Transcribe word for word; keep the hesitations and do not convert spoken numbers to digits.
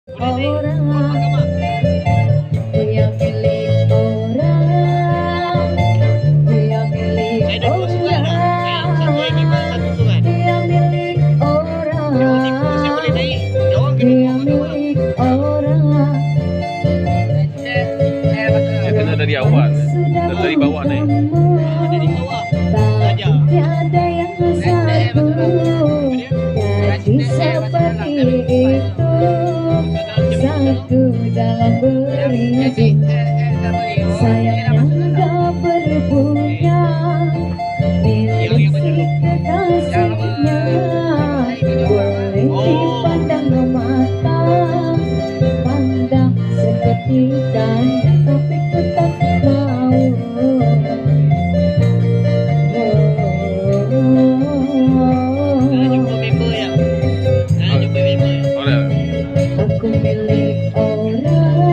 orang dia milik orang, dia milik orang, dia milik orang, dia milik orang. Dia kena dari awal, dari bawah naik. Dari bawah. Tak tiada yang satu jadi seperti itu, satu dalam beribu. Sayang yang tak berpunya milik si kekasihnya, boleh dipandang mata, pandang seketika, tapi ku tak mau. Aku milik orang,